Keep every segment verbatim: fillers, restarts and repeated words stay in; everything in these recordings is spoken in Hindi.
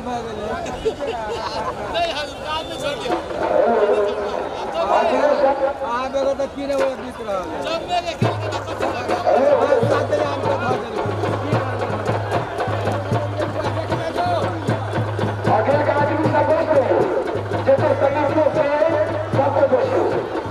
नहीं हम काम में छोड़ दिया आप देखो तो तीन वो बीत रहा है जब मेरे खेल के पता लगा आज सात दिन हम तो भाग गए अखिल का आदमी सब दोस्त है जैसे सभी दोस्त है सबको दोस्त है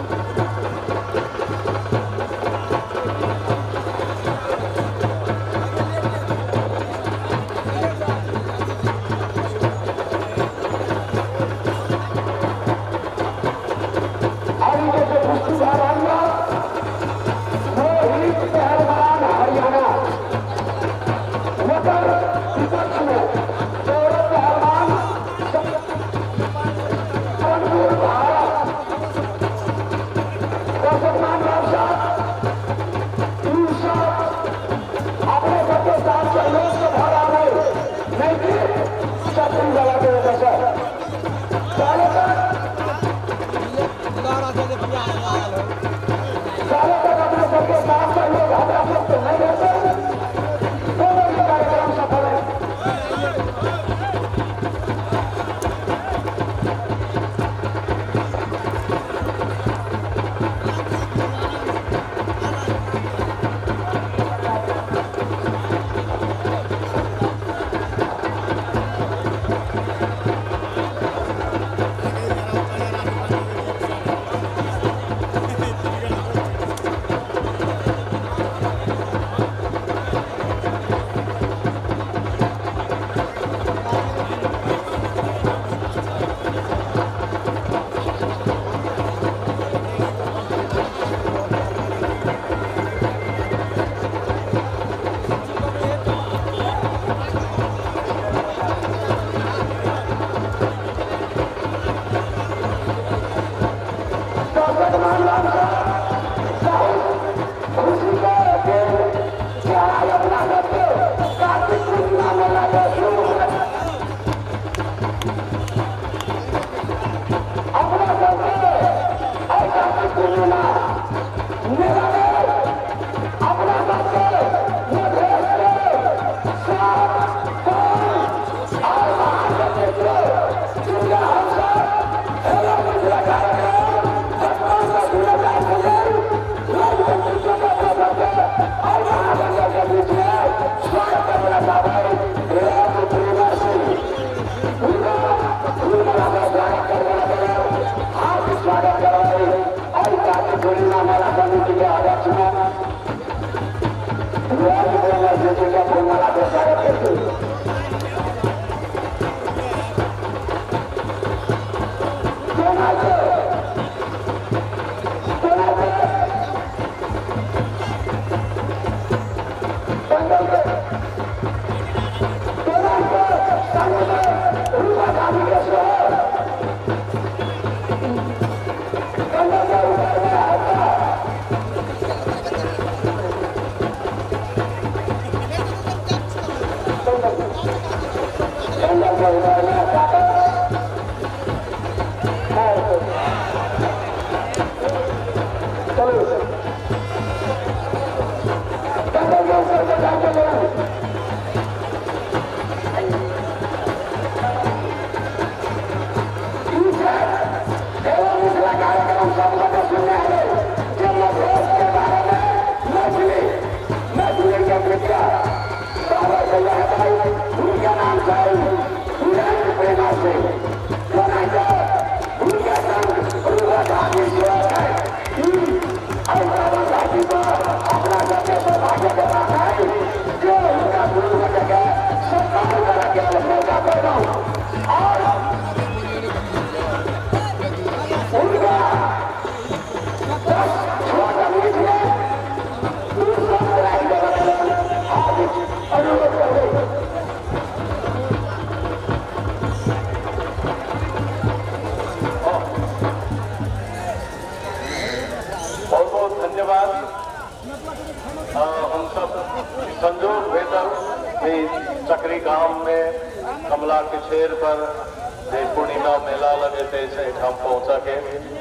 चक्री गांव में कमला के शेर पर पूर्णिमा मेला लगे थे हम पहुंचा के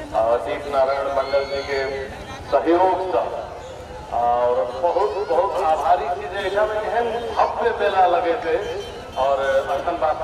दीप नारायण मंडल जी के सहयोग से और बहुत बहुत आभारी थी में एहन भव्य मेला लगे थे और अखन बात